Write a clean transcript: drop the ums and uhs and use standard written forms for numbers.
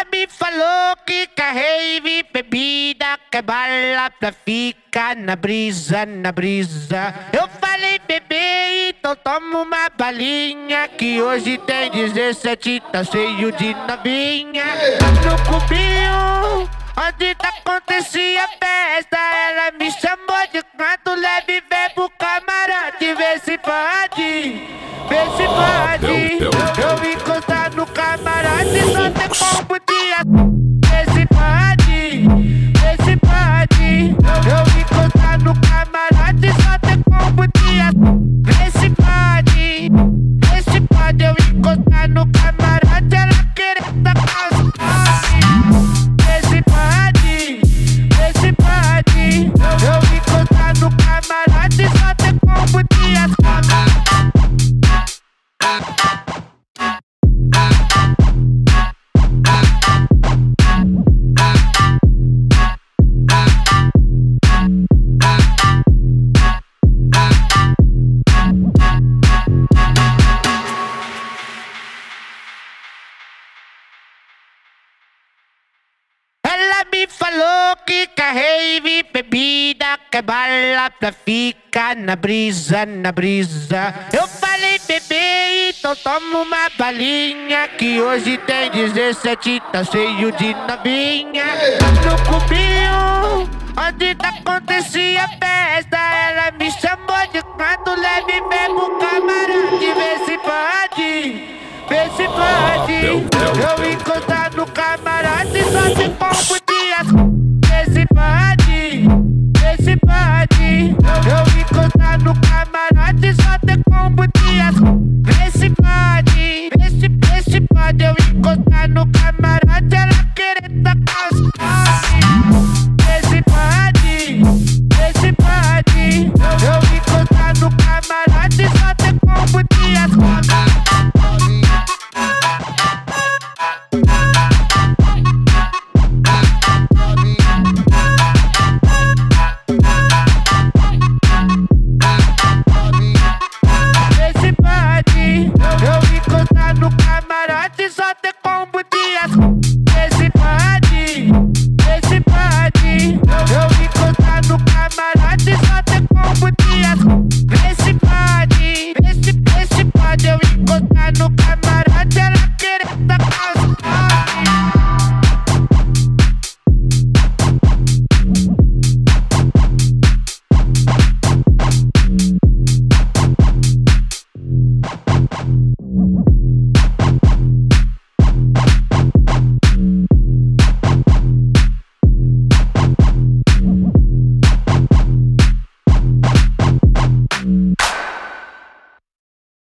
Me falou que quer rave, bebida, quer bala pra ficar na brisa, na brisa. Eu falei, bebê, então toma uma balinha, que hoje tem 17, tá cheio de novinha. No cubinho, onde acontecia a festa, ela me chamou de canto leve, vem pro camarote, vê se pode, vê se pode. Eu encostar no camarote, só tem combo de vê se pode, vê se pode. Eu encostar no camarote, só tem combo de vê se pode, vê se pode. Eu encostar no camarote, ela querendo tacar os vê se pode, vê se pode. Eu encostar no camarote, só tem combo de me falou que quer rave, bebida, quer bala pra ficar na brisa, na brisa. Eu falei, bebê, então toma uma balinha, que hoje tem 17, tá cheio de novinha. No cubinho, onde acontecia a festa, ela me chamou de canto leve, vem pro camarote, vê se pode, vê se pode.